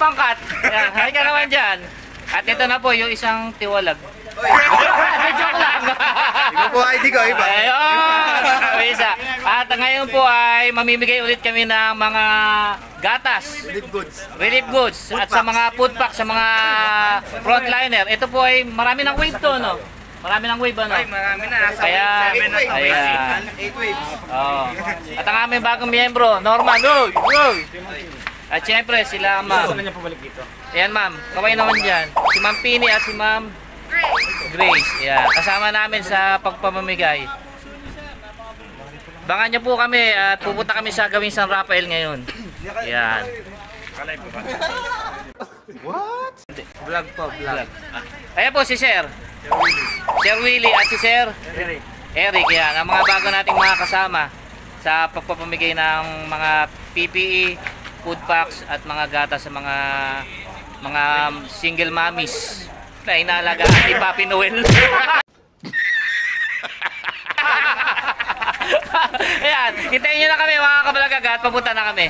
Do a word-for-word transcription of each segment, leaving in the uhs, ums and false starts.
pangkat. Ayan, hay ka naman dyan. At ito na po yung isang tiwalag. Joke lang. Ikaw po I D ko, iba. Ayun! Isa. At ngayon po ay mamimigay ulit kami ng mga gatas. Relief goods. Relief goods. At sa mga food pack, sa mga frontliner. Ito po ay marami ng wave to, no? Marami ng wave, ano? Ay, marami na. Nasa Kaya, seven na. ayan. eight waves. Oh. At ang aming bagong miyembro, Norman. Go! Go! At syempre, sila ma'am. Gusto na niya pabalik dito. Ayan ma'am, kaway naman dyan. Si Ma'am Pini at si Ma'am Grace. Ayan, kasama namin sa pagpamamigay. Bangan niyo po kami at pupunta kami sa gawing San Rafael ngayon. Ayan. Kalay po ba? What? Vlog po, vlog. Ayan po si Sir. Sir Willie at si Sir Eric. Eric. Ayan, ang mga bago nating mga kasama sa pagpapamigay ng mga P P E, food packs at mga gata sa mga mga single mommies na inaalagaan ni Papi Noel. Ayan, hintayin nyo na kami mga kablagag at papunta na kami.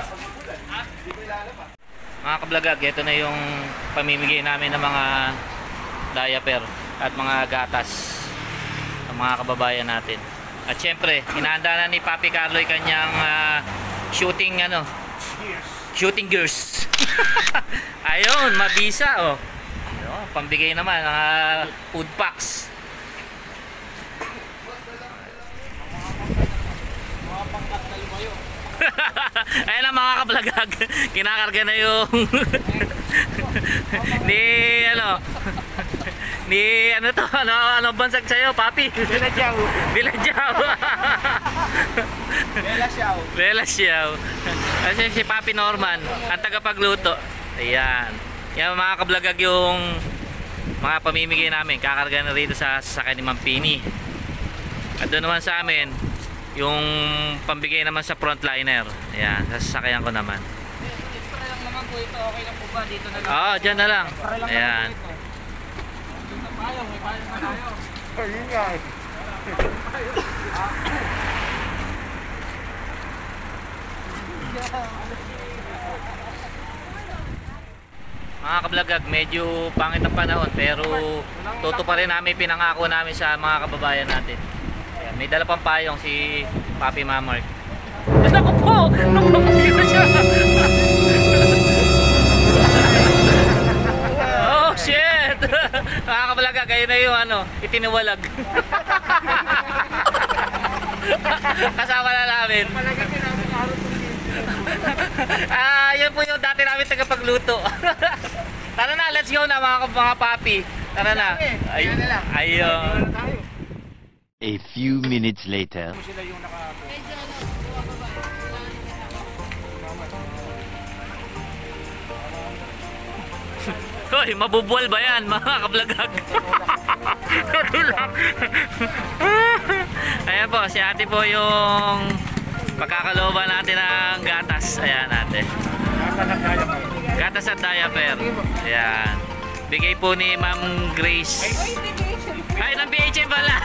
Mga kablagag, ito na yung pamimigay namin ng mga diaper at mga gatas sa mga kababayan natin. At syempre, hinahanda na ni Papi Carlo kanyang uh, shooting ano, shooting gears. Ayun, mabisa oh. Ayun, pambigay naman ng uh, food packs. Ayan ang mga kablagag, kinakarga na yung ni ano ni ano to, ano, ano bansag sa'yo, Papi? Bilajyaw. Bilajyaw. Bilajyaw. Bilajyaw. Kasi si Papi Norman, ang tagapagluto. Ayan. Yan mga kablagag yung mga pamimigay namin. Kakarga na rito sa sasakyan ni Ma'am Pini. At doon naman sa amin, yung pambigay naman sa frontliner. Ayan, sa sasakyan ko naman. Extra lang naman po ito. Okay lang po ba? Dito na lang. Oo, oh, dyan na lang. Ayan. Payong, may payong na tayo. Ayun nga. Mga kablagag, medyo pangit ang panahon pero tutuparin namin pinangako namin sa mga kababayan natin. Ayan, may dala pang payong si Papi Mamark. Naku po! Naku siya! Oh shit! Mga kablagag, kayo na yung ano, itiniwalag. Kasama na namin. Ah, yun po yung dati namin tagapagluto. Tara na, let's go na mga mga papi. Tara na. Ay, ayun. A few minutes later. Hoy, mabubuwal ba yan mga kablagag? Ayan po, si ate po yung pagkakalooban natin ng gatas. Ayan natin. Gatas at diaper. Ayan. Bigay po ni Ma'am Grace. Ay, ng B H M pala.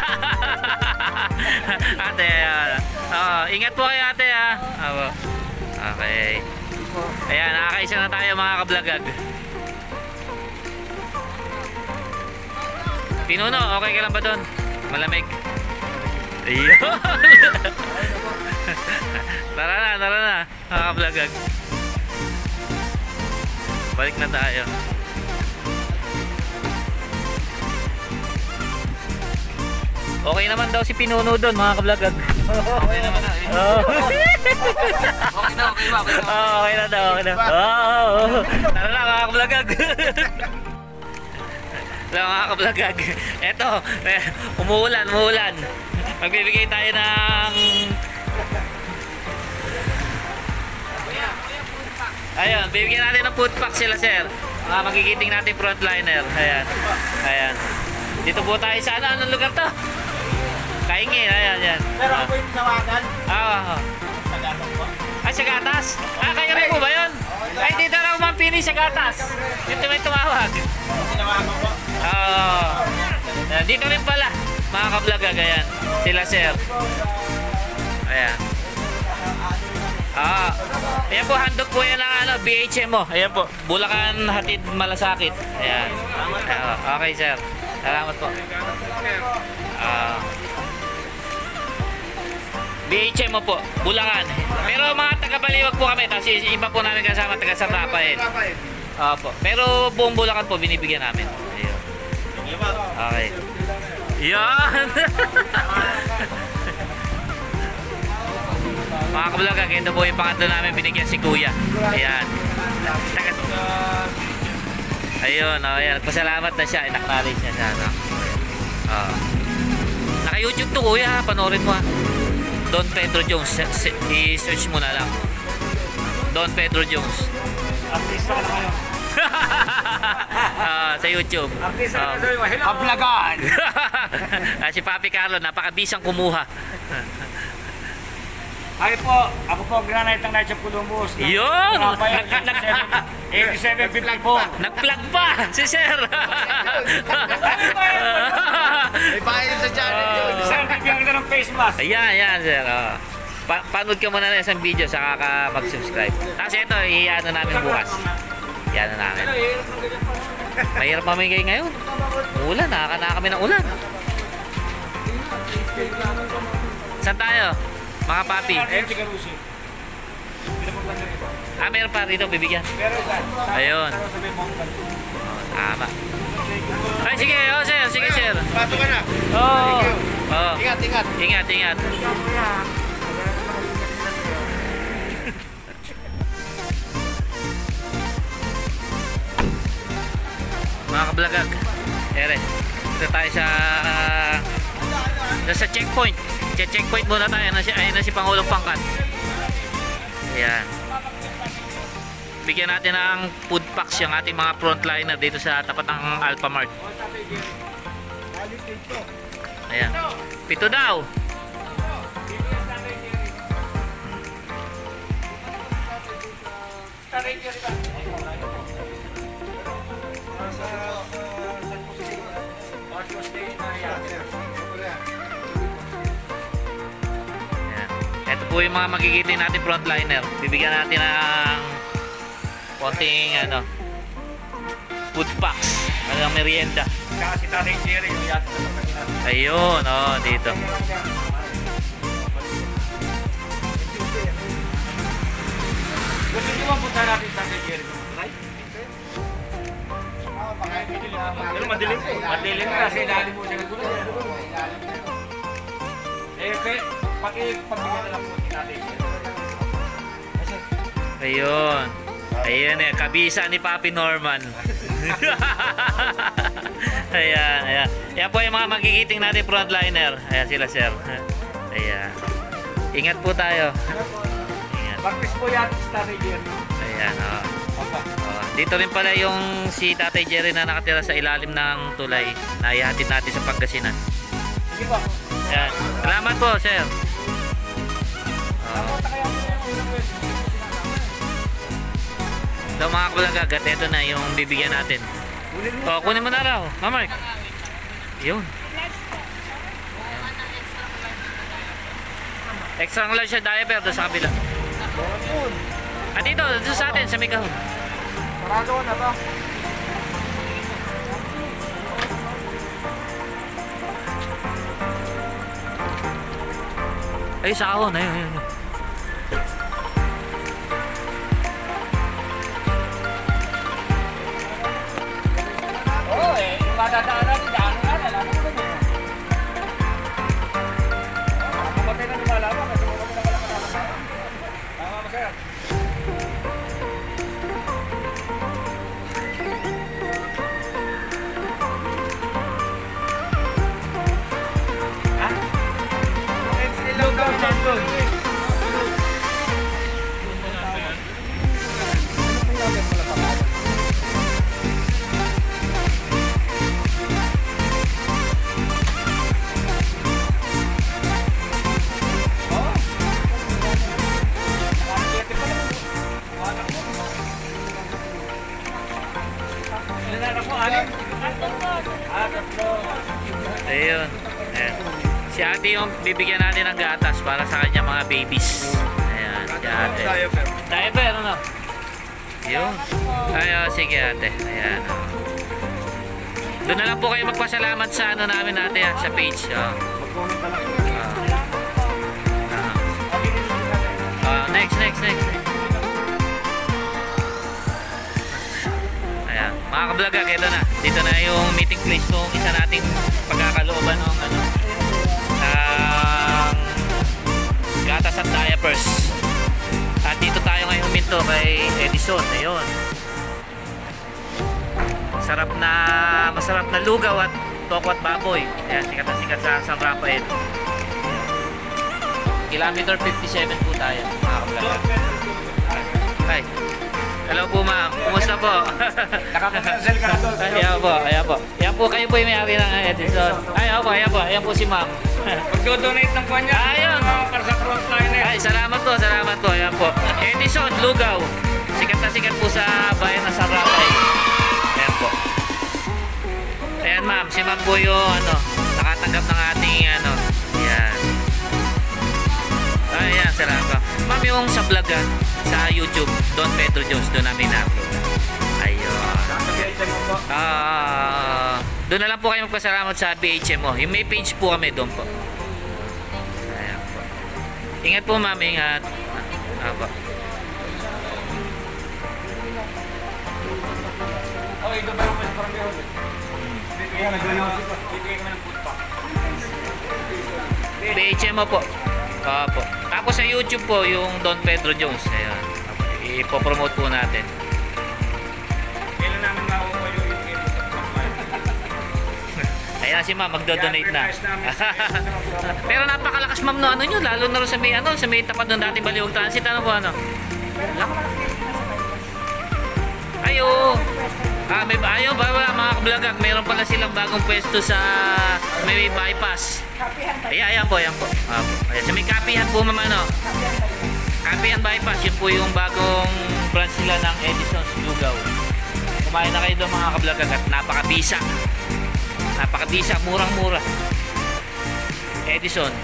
Ate, ayan. Oh, ingat po kayo ate ha. Oh, okay. Ayan, nakakaisa na tayo mga kablagag. Pinuno, okay ka lang ba doon? Malamig. Ayun. Tara na, tara na. Mga kablagag. Balik na tayo. Okay naman daw si Pinuno doon, mga kablagag. Okay naman na. Oh. Okay na, okay ba? Okay na. Oh, okay na daw, okay na. Oh. Tara na mga kablagag. Tara mga kablagag. Eto, eh, umuulan, umuulan. Magbibigay tayo ng ayun, bibigyan natin ng food pack sila sir. Mga magigiting natin frontliner. Ayan. Ayan. Dito po tayo sa ano, anong lugar to? Kaingin, ayan, ayan. Pero ako yung nawagan. Ah, oh. Sa gatong po. Ay, sa gatas? Ah, kayo rin po ba yun? Ay, dito lang Ma'am Pini sa gatas. Dito may tumawag. Tinawagan ko. Oo. Ayan, dito rin pala. Mga kablagag, ayan. Sila sir. Ayan. Ah, ayan po, handog po yan ng ano, B H M mo. Ayan po, Bulacan Hatid Malasakit. Ayan. Ah, okay, sir. Salamat po. Ah, B H M mo po, Bulacan. Pero mga taga-Baliwag po kami, tapos iba po namin kasama taga San Rafael. Opo. Pero buong Bulacan po binibigyan namin. Ayun. Okay. Yan. Mga kabulaga, ito po yung pangatlo namin binigyan si Kuya. Ayan. Taga Ayun, oh, ayan. Pasalamat na siya. Inacknowledge niya siya. No? Oh. Naka-YouTube to, Kuya. Panoorin mo ha. Don Pedro Jones. I-search mo na lang. Don Pedro Jones. Artista ka na kayo. Ah, sa YouTube. Artista ka Oh. na kayo. Kablagan! Ah, si Papi Carlo, napakabisang kumuha. Ay po, ako po ang granite ng Night of Columbus. Yun! eighty-seven fifty-four. Nag-plug pa si Sir. May bahay sa channel yun. Sir, bigyan kita ng face mask. Ayan, ayan, Sir. Oh. Pa panood ka muna ng isang video, saka ka mag-subscribe. Tapos ito, i-ano namin bukas. I-ano namin. Mahirap mamigay ngayon. Ulan, nakaka kami ng ulan. Saan tayo? Mga papi. Ayun si Carusi. Ah, meron pa rito, bibigyan. Pero saan? Ayun. Sabi mo, Tama. Ay, sige, oh, Sir. Sige, Sir. Pato ka na. Oo. Oh. Ingat, ingat. Ingat, ingat. Mga kablagag, ere, ito tayo sa uh, sa checkpoint. Che-checkpoint muna tayo. Na si, ayun na si Pangulong Pangkat. Ayan. Bigyan natin ng food packs yung ating mga frontliner dito sa tapat ng Alphamart. Ayan. Pito daw. Ayan. Ito po yung mga magigitin natin frontliner. Bibigyan natin ng konting ano, food packs. Ano merienda. kasi Tatay Jerry yung yata sa pagkakinan. Ayun, oh, dito. Gusto niyo bang punta natin sa Tatay Jerry? Right? Pero madilim po. Madilim na kasi ilalim mo siya nagulong. Eh, pe- paki- pagbigyan na lang po si Tatay Jerry. Ayun. Ayun eh, kabisa ni Papi Norman. Ayan, ayan. Yan po yung mga magigiting natin frontliner. Ayan sila, sir. Ayan. Ingat po tayo. Ingat. Practice po yan si Tatay Jerry. Ayan, oh. Oh, dito rin pala yung si Tatay Jerry na nakatira sa ilalim ng tulay na ihatid natin sa Pangasinan. Sige po. Ayan. Salamat po, sir. Oh. So mga kulagagat, ito na yung bibigyan natin. O, kunin mo na raw, Mamark. Yun. Extra lang siya diaper doon sa kabila. At dito, dito sa atin, sa may kahon. Sarado ko na ba? Ay, sa kahon. Ayun, ayun, ayun. Oo eh, yung madadaanan, daanan na, alam mo ba niya? Mamatay na lumalaban kasi mamatay na pala kalalaban. Tama mo, sir. Ha? Ilog daw siya doon. Ayun. Ayan. Si ate yung bibigyan natin ng gatas para sa kanya mga babies. Ayan. ate. Diaper. Diaper, ano? Yun. Ay, oh, sige ate. Ayan. Oh. Doon na lang po kayo magpasalamat sa ano namin ate ha, sa page. Oh. Mag-comment ka lang. Ah. Ah, next, next, next. Ayan. Mga kablagag, ito na. Dito na yung meeting place nung isa nating pagkakalooban ng ano, ng gatas at diapers. At dito tayo ngayon huminto kay Edison. Ayun. Sarap na, masarap na lugaw at toko at baboy. Ayan, sikat na sikat sa San Rafael. Kilometer fifty-seven po tayo, mga kablagag. Hi. Hello po ma'am. Kumusta po? Nakaka-cancel ka na doon. Ayan po, ayan po. Ayan po, kayo po yung may-ari ng Edison. Ay, ako po, ayan po. Ayan po si ma'am. Mag-donate ng kanya. Ayun. Para sa frontliner. Ay, salamat po, salamat po. Ayan po. Edison, Lugaw. Sikat na sikat po sa bayan ng San Rafael. Ayan po. Ayan ma'am, si ma'am po yung ano, nakatanggap ng ating ano. Ayan. Ayan, salamat. Ma'am, yung sa vlog ah, sa YouTube, Don Pedro Jones, doon namin na-upload. Ayun. Ah, doon na lang po kayo magpasalamat sa B H M O. Yung may page po kami doon po. Ayan po. Ingat po ma'am, ingat. Ah, po. Okay, doon ba yung mas parang meron? Kaya nag-ayos pa. Bibigay kami ng food pack. B H M O po. Ah, po. Tapos sa YouTube po, yung Don Pedro Jones. Ayan. Ipopromote po natin. Kailan namin makukuha yung email sa Ayan si ma'am, magdo-donate na. Pero napakalakas ma'am no, ano nyo, lalo na rin sa may, ano, sa may tapat ng dating Baliwag Transit, ano po, ano? Ay, oo. Ah, may, ayaw ba, ba mga kablagag, mayroon pala silang bagong pwesto sa may bypass. Ayan, ayan po, ayan po. Ah, po. Ayan, sa may kapihan po ma'am, ano? Kapihan bypass, yun po yung bagong branch nila ng Edison's Lugaw. Kumain na kayo doon mga kablagag at napakabisa. Napakabisa, murang-mura. Edison.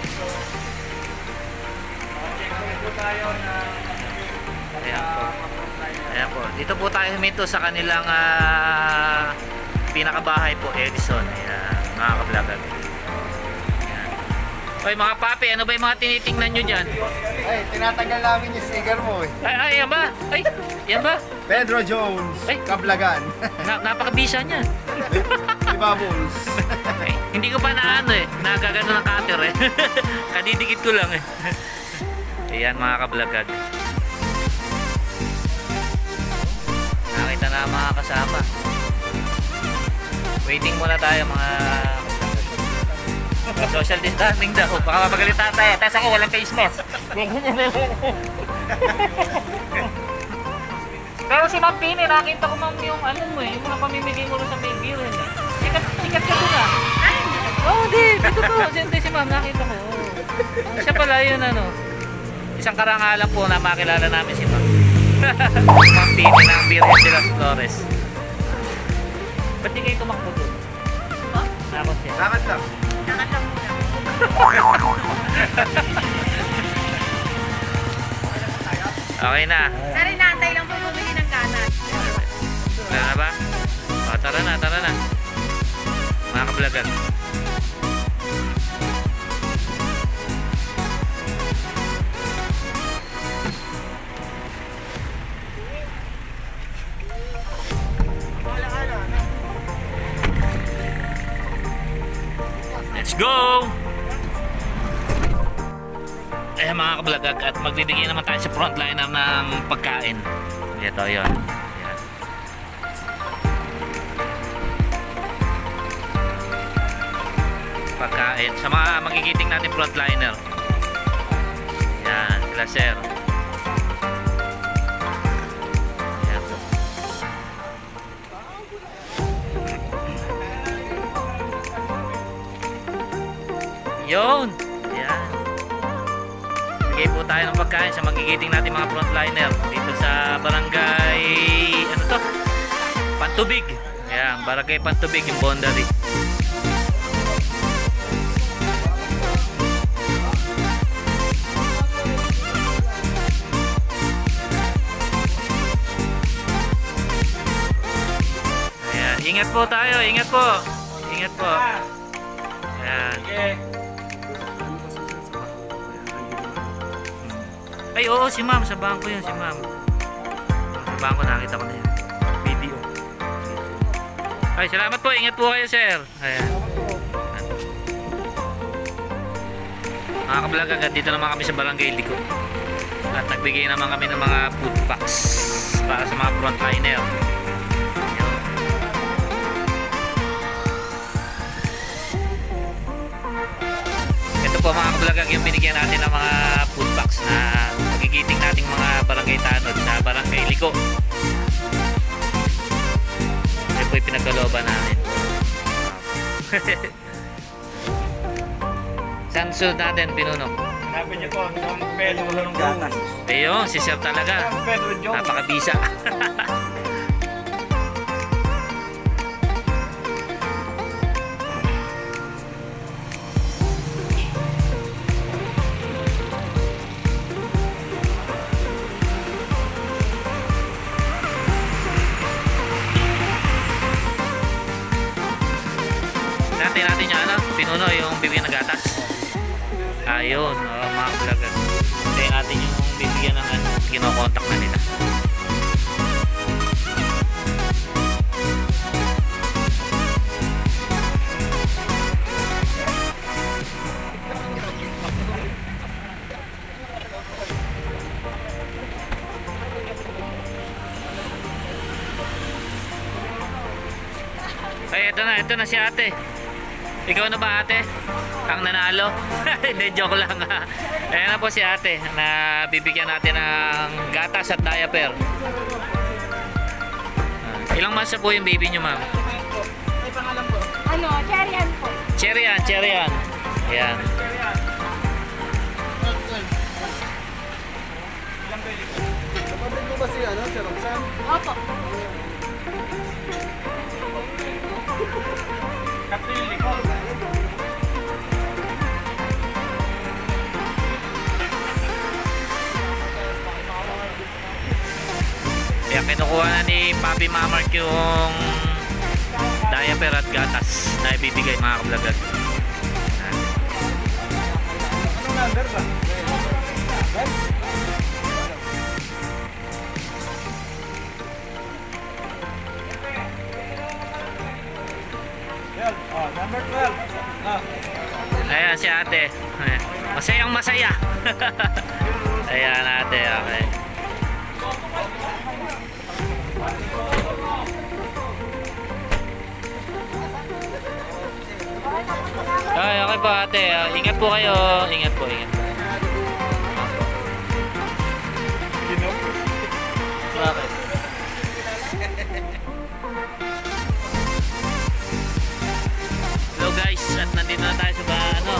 Ayan po. Ayan po. Dito po tayo huminto sa kanilang uh, pinakabahay po, Edison. Ayan, mga kablagag. Ayan. Oy, mga papi, ano ba yung mga tinitingnan nyo dyan? Ay, tinatanggal namin yung sticker mo eh. Ay, ay, yan ba? Ay, yan ba? Pedro Jones, Ay. Kablagan. Na, napakabisa niya. Di Bubbles. Ay, hindi ko pa na ano eh, nagagano ng cutter eh. Kadidikit ko lang eh. Ayan mga kablagag. Nakita na mga kasama. Waiting muna tayo mga social distancing daw. Baka mapagalitan tayo. Tapos ako walang face mask. Pero si Ma'am Pini, nakita ko ma'am yung ano mo eh, yung mga pamimigay mo rin sa may beer eh. Sikat, sikat ka doon ah. Oo, oh, di, dito to. Siyempre si ma'am, nakita ko. Oh. Siya pala yun ano. Isang karangalan po na makilala namin si ma'am. Ma'am Pini ng Beerhead de las Flores. Ba't di kayo tumakbo doon? Huh? Nakot siya. Lakad lang. Lakad lang muna. Okay na. Pero inaantay lang po bumili ng gatas. Wala na ba? O, tara na, tara na. Mga kablagan. Let's go! Eh mga kablagag, at magbibigay naman tayo sa frontliner ng pagkain. Ito yun. Yan. Pagkain sa mga magigiting natin frontliner. Yan, sila sir. Yan po. Yun. Yan. Bigay po tayo ng pagkain sa magigiting natin mga frontliner dito sa barangay, ano to? Pantubig. Ayan, barangay Pantubig yung boundary. Ingat po tayo, ingat po. Ingat po. Ayan. Sige. Ay, oo, si ma'am. Sa bangko yun, si ma'am. Sa bangko, nakita ko na yun. Video. Ay, salamat po. Ingat po kayo, sir. Ayan. Mga kablog, agad dito naman kami sa Barangay Liko. At nagbigay naman kami ng mga food packs para sa mga frontliner. Yun. Ito po mga kablog, yung binigyan natin ng mga food packs na magigiting nating mga barangay tanod sa Barangay Liko. Ito po yung pinagkalooban namin. Saan sunod natin, Pinuno? Hanapin niyo po ang San Pedro ng gatas. Ayun, si Sir talaga. San Pedro Jones. Napakabisa. Natin natin yung ano, Pinuno, yung bibigyan ng gatas. Ayun, oh, mga vlogger. Ito yung atin yung bibigyan ng ano, kinokontak na nila. Ay, ito na, ito na si ate. Ikaw na ba ate? Ang nanalo? Hindi, joke lang ha. Ayan na po si ate na bibigyan natin ng gatas at diaper. Uh, ilang months na po yung baby nyo, ma'am? Ano, Cherian po. Cherian, Cherian. Ayan. Kapatid mo ba si ano, si Roxanne? Opo. Kapil Liko. Kaya kinukuha na ni Papi Mamark yung diaper at gatas na ibibigay mga kablagag. Anong number ba? Yan. Oh, number twelve. Ah. Ayan si ate. Masayang masaya. Ayan ate. Okay. Ay, okay po ate. Ah, ingat po kayo. Ingat po, ingat po. Bakit? Hello guys, at nandito na tayo sa ba, ano?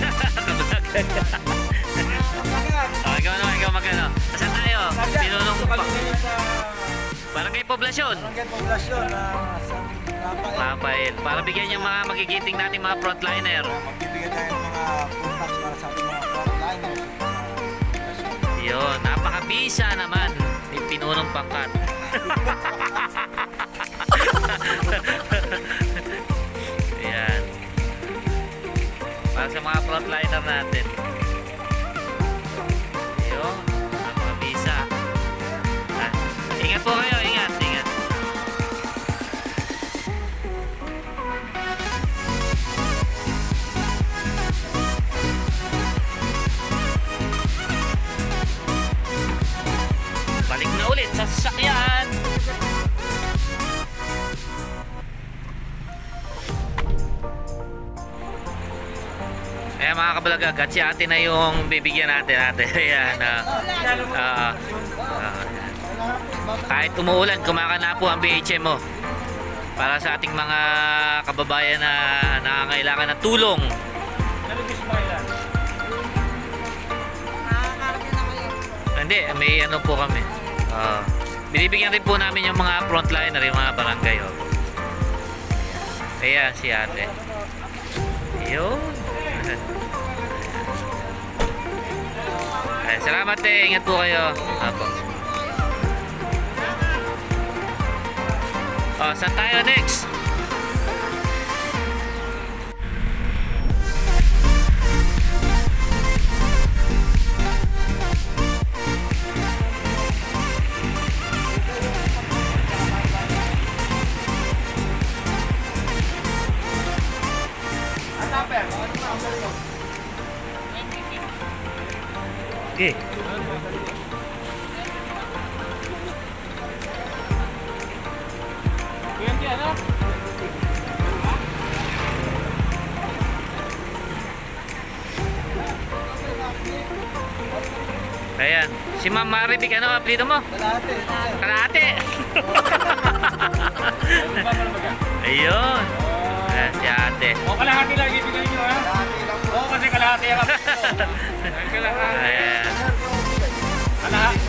Oh, ikaw naman, ikaw magkano? Saan tayo? Pinunong pa. Barangay Poblasyon. Barangay Poblasyon na San Rafael. Rafael. Para bigyan yung mga magigiting nating mga frontliner. Magbibigyan tayo ng mga contacts para sa ating mga frontliners. Yun, napakabisa naman. May pinunong pangkat. Ayan. Para sa mga frontliner natin. Yun, napakabisa. Ah, ingat po kayo, ingat, ingat. Balik na ulit sa sasakyan. Ayan mga kabalagag, at si ate na yung bibigyan natin ate. Ayan. Uh, uh, uh, kahit umuulan, kumakana po ang B H M mo. Para sa ating mga kababayan na nangangailangan ng tulong. Nalugis mo kailan? Nakakarating na kayo. Hindi, may ano po kami. Uh, binibigyan rin po namin yung mga frontliner, yung mga barangay. Oh. Ayan si ate. Ayun. Ay, salamat eh. Ingat po kayo. Apo. Oh, saan tayo next? Okay. Ayan. Si Ma'am Maribik, ano apelido mo? Kalahati. Kalahati. Ayun. Ayan, si ate. O, kalahati lang ibigay nyo, ha? Kalahati lang po. Oo, kasi kalahati ang kalahati. Ayan. Kalahati.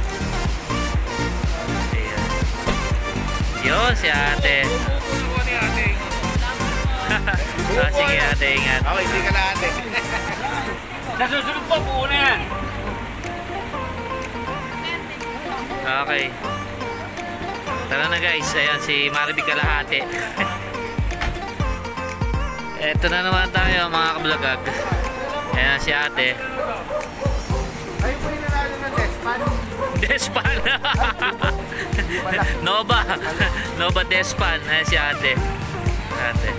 Ayan. Yun, si ate. Ah, sige ate, ingat. Ako, hindi kalahati. Sa susunod po, buo na yan. Okay. Tara na guys, ayan si Maribik Kalahati. Eto na naman tayo mga kablagag. Ayan si ate. Ayun po yung nanalo ng Despan. Despan. Nova. Nova Despan. Ayan si ate. Ate.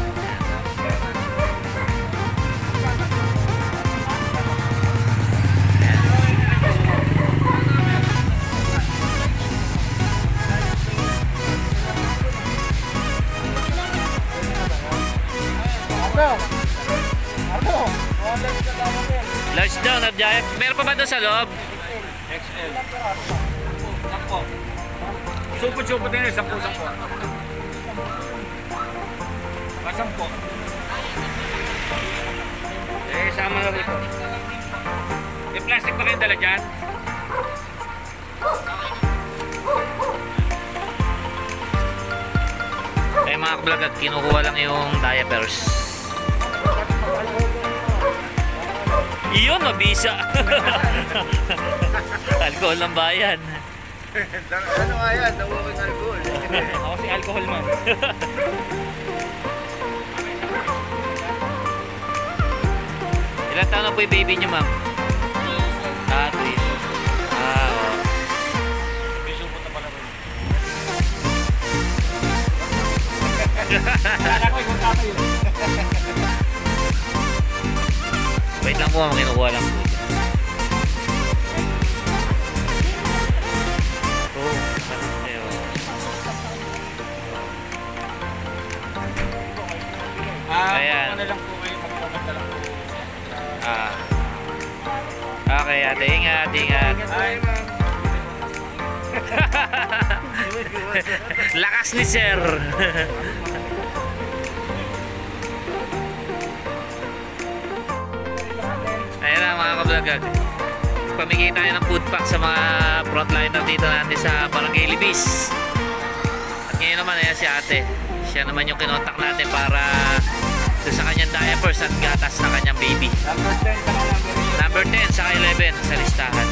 Ano? Ano? Large down at giant. Meron pa ba doon sa loob? X L. Sampo. Supot-supot din yun, sampo-sampo. Pasampo. Eh, sama na rito. May plastic ba kayong dala dyan? Eh mga kablagag, kinukuha lang yung diapers. Iyon, mabisa. Alcohol ng bayan. Ano nga yan? Nawawin alcohol. Ako si alcohol man. Ilan taon na po yung baby niyo, ma'am? Ah, three. Ah, oo. May supot na pala rin. Kala ko, ikot tatay yun. Wait lang po, ma'am. Kinukuha lang po. Oh, ayun. Ah, Ayan. ano lang po kayo, magpapagda lang po. Ah. Okay, ate. Ingat, ingat. Ay, Lakas ni sir. Ayan na mga kablagag. Pamigay tayo ng food pack sa mga frontliner dito natin sa Barangay Libis. At ngayon naman, ayan si ate. Siya naman yung kinontak natin para doon sa kanyang diapers at gatas na kanyang baby. number ten, saka number Number ten sa eleven sa listahan.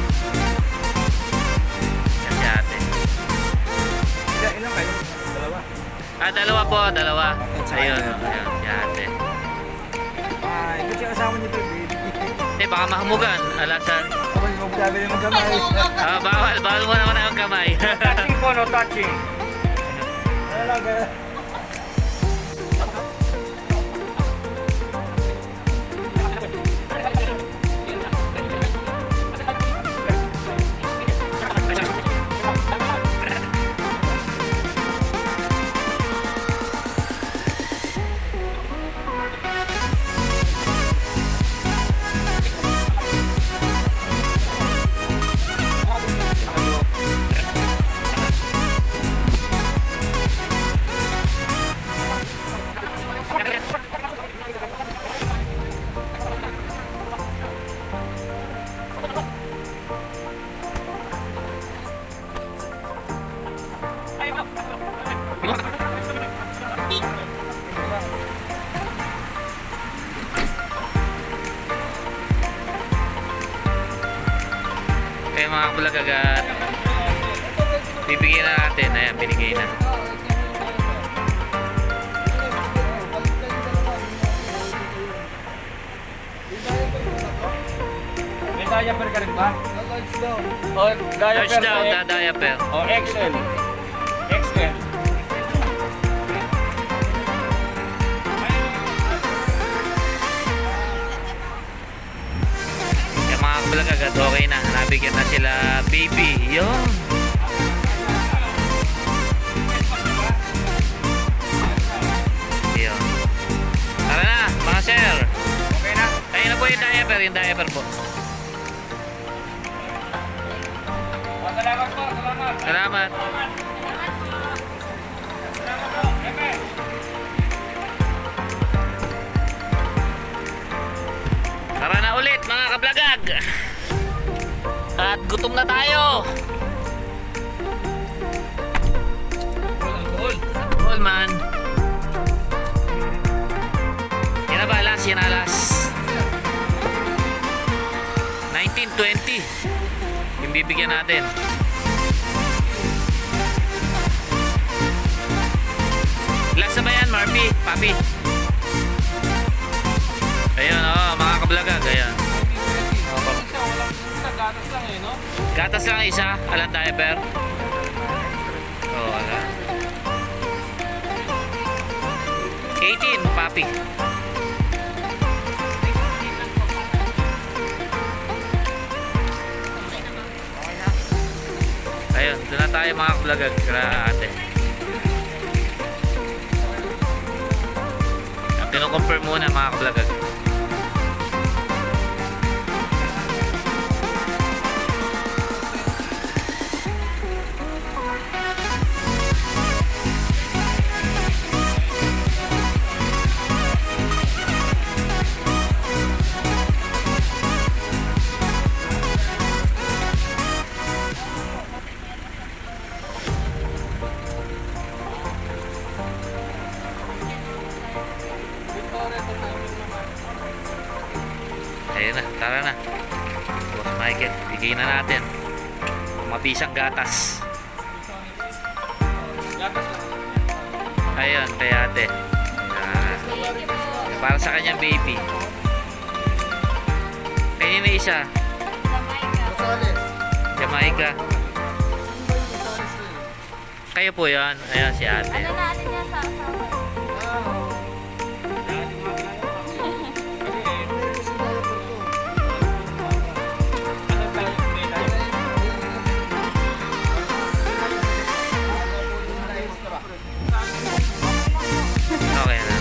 Yan si ate. Ilan, ilan kayo? Dalawa. Ah, dalawa po, dalawa. Ayun, ayun, si ate. Ay, hindi siya kasama nito, baby. Eh, baka mahumugan. Alasan. Ako yung magsabi ng magkamay. Ah, bawal. Bawal mo naman ang kamay. Touching po, no touching. Ano lang, kaya? Kaya mga kulagagat, bibigyan na natin. Ayan, binigay na. May diaper ka rin ba? Large daw. O, Large diaper daw, po, da diaper. O, X L. X L. Kaya mga kulagagat, At okay na, nabigyan na sila baby. Yun. Yun. Tara na, mga sir. Okay na. Ayun na po yung diaper, yung diaper po. Oh, salamat po, salamat. Salamat. Salamat po. Epe. Tara na ulit mga kablagag. At gutom na tayo. Alcohol. All man. Yan na ba? Last, yan na last. nineteen twenty. Yung bibigyan natin. Last na ba yan, Marpy? Papi? Ayun, oh, mga kablagag. Ayan. Gatas lang eh, no? Gatas lang isa. Alang diaper. Oh, ala. eighteen, papi. Ayun, doon na tayo mga kablagag. Ate. Kino-confirm muna mga kablagag. Ayun na, tara na. Boss Michael, bigay na natin. Mabisang gatas. Gatas lang. Ayun, kay ate. Ayan. Para sa kanyang baby. Kanina na isa. Rosales. Jamaica. Kayo po yan. Ayan si ate. Ano na atin yan sa asawa? Okay na.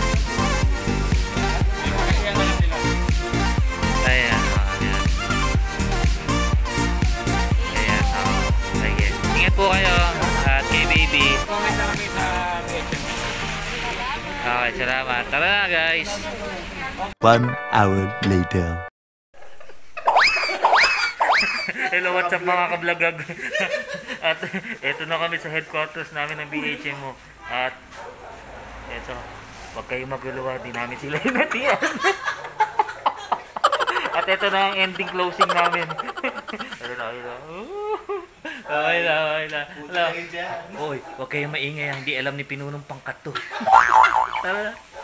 Ayan. Oh, ayan. Ayan. Oh. Sige. Ingat po kayo. At kay baby. Comment na kami sa page. Okay, salamat. Tara na guys. One hour later. Hello, what's up mga kablagag? At eto na kami sa headquarters namin ng B H M O. At eto, wag kayong maguluwa, di namin sila hinatian. At eto na ang ending closing namin. Ayun na, ayun na. Okay na, okay na. Hello. Oy, wag kayong maingay, hindi alam ni Pinunong Pangkat to. Tara na.